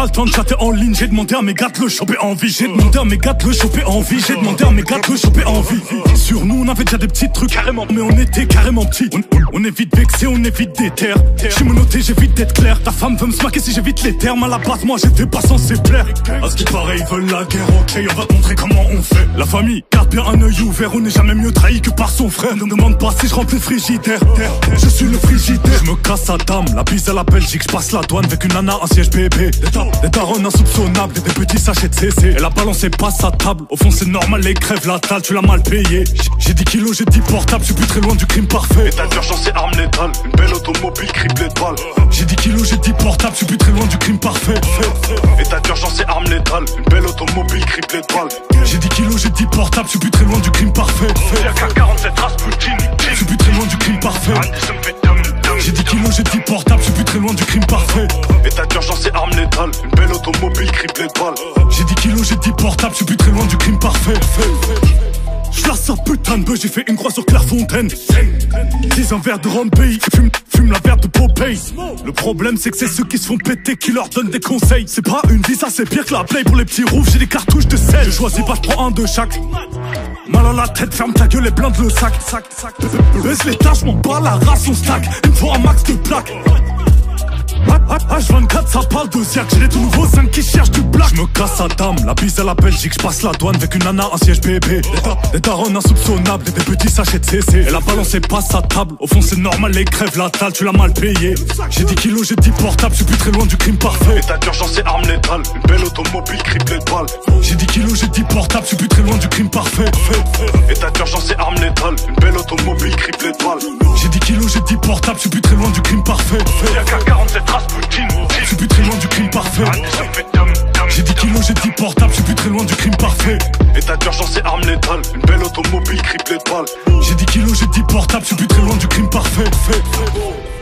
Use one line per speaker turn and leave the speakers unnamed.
pas le temps de chatter en ligne. J'ai demandé à mes gars de le choper en vie. J'ai demandé à mes gars de le choper en vie. J'ai demandé à mes gars de le choper en vie. Sur nous on avait déjà des petits trucs carrément, mais on était carrément petits. On est vite vexé, on est vite déter. J'suis menotté, j'évite d'être clair. Ta femme veut me smacker si j'évite les termes. À la base moi j'étais pas censé plaire. À ce qui paraît ils veulent la guerre, ok on va te montrer comment on fait. La famille garde bien un œil ouvert. On n'est jamais mieux trahi que par son frère. Ne me demande pas si je remplis le frigidaire. Je suis le frigidaire. Je me casse à dame, la bise à la Belgique. Je passe la douane avec une nana, un siège bébé. Des darons insoupçonnables, des petits sachets de CC. Et la balance est pas sa table. Au fond c'est normal, les crèves la dalle, tu l'as mal payé. J'ai 10 kilos, j'ai 10 portables, je suis plus très loin du crime parfait. État d'urgence et arme létale, une belle automobile criblée de balles. J'ai 10 kilos, j'ai 10 portables, je suis plus très loin du crime parfait. État d'urgence et arme létale, une belle automobile criblée de balles. J'ai 10 kilos, j'ai 10 portables, je suis plus très loin du crime parfait. Y'a qu'à 47 Rasputin, je suis plus très loin du crime parfait. J'ai 10 kilos, j'ai 10 portables, je suis plus très loin du crime parfait. État d'urgence et arme létale, une belle automobile criblée de balles. J'ai 10 kilos, j'ai 10 portables, je suis plus très loin du crime parfait. J'lasse sa putain de bœuf, j'ai fait une croix sur Clairefontaine. 10 un verre de rhum pays, fume la verre de Popeye. Le problème c'est que c'est ceux qui se font péter qui leur donnent des conseils. C'est pas une vie, ça c'est pire que la play pour les petits roufs. J'ai des cartouches de sel, je choisis pas, je prends un de chaque. Mal à la tête, ferme ta gueule et blinde le sac. Baisse les tâches, m'en bats la race, on stack. Il me faut un max de plaques. H24 ça parle de siècle, j'ai les tout nouveaux 5 qui cherchent du black. Je me casse à dame, la bise à la Belgique, je passe la douane avec une nana, un siège bébé. Des darons insoupçonnables, des petits sachets de CC. Et la balance est pas sa table, au fond c'est normal, les crèves la dalle, tu l'as mal payé. J'ai 10 kilos, j'ai 10 portables, je suis plus très loin du crime parfait. État d'urgence et arme létale, une belle automobile criblée de balles. J'ai 10 kilos, j'ai 10 portables, je suis plus très loin du crime parfait. État d'urgence et arme létale, une belle automobile criblée de balles. J'ai 10 kilos, j'ai 10 portables, je suis plus très loin du crime parfait. Y'a qu'à 47 Rasputin, je suis plus très loin du crime parfait. J'ai 10 kilos, j'ai 10 portables, je suis plus très loin du crime parfait. État d'urgence et arme létale, une belle automobile criblée de balles. J'ai 10 kilos, j'ai 10 portables, je suis plus très loin du crime parfait.